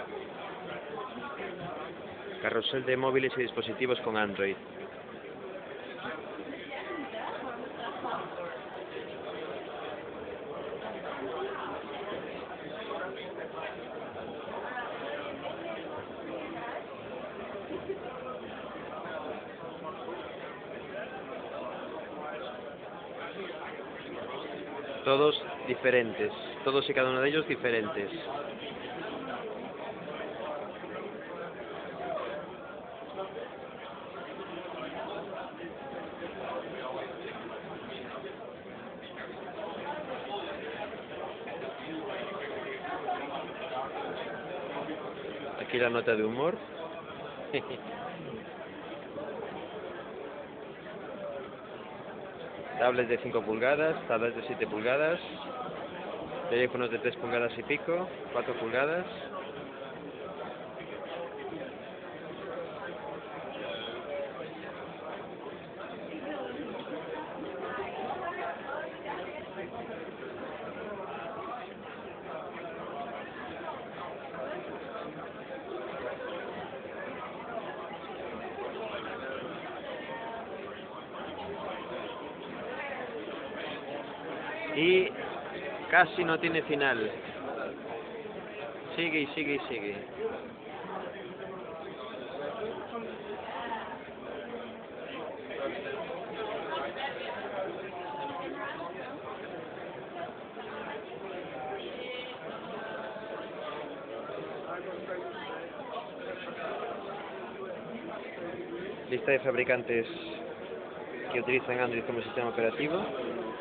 Carrusel de móviles y dispositivos con Android. Todos diferentes, todos y cada uno de ellos diferentes. Aquí la nota de humor. Tablets de 5 pulgadas, tablets de 7 pulgadas, teléfonos de 3 pulgadas y pico, 4 pulgadas. Y casi no tiene final. Sigue y sigue y sigue. Lista de fabricantes que utilizan Android como sistema operativo.